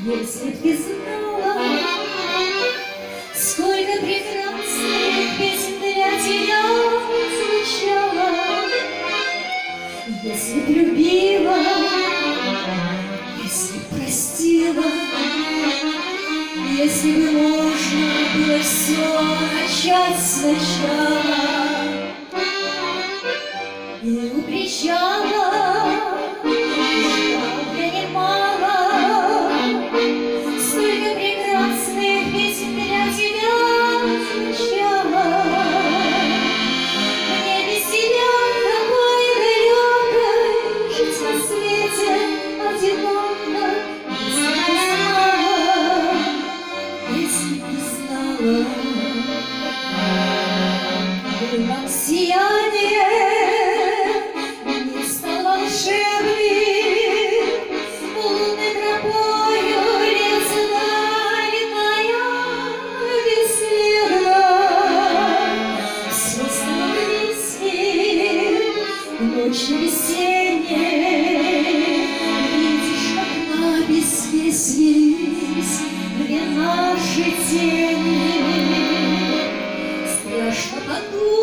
Если б ты знала, сколько прекрасных песен для тебя звучало, если б любила, если б простила, если бы можно было все начать сначала. И у причала ждал я немало, столько прекрасных песен для тебя звучало. Мне без тебя такой далекой жить на свете одиноко, если б знала, нам сияние не стало волшебным, лунной тропою лесная бесследно. Все стало близким, ночь весенняя, видишь, как на песке свелись две наши тени. Страшно подумать,